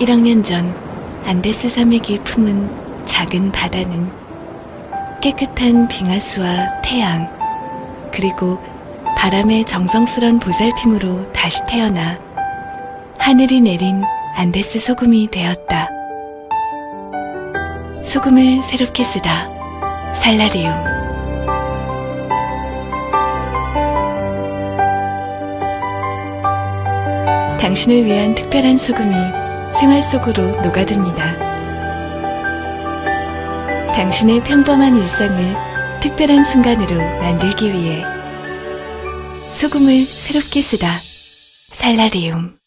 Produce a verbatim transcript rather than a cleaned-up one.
일억 년 전 안데스 산맥이 품은 작은 바다는 깨끗한 빙하수와 태양, 그리고 바람의 정성스런 보살핌으로 다시 태어나 하늘이 내린 안데스 소금이 되었다. 소금을 새롭게 쓰다. 살라리움. 당신을 위한 특별한 소금이 생활 속으로 녹아듭니다. 당신의 평범한 일상을 특별한 순간으로 만들기 위해 소금을 새롭게 쓰다. 살라리움.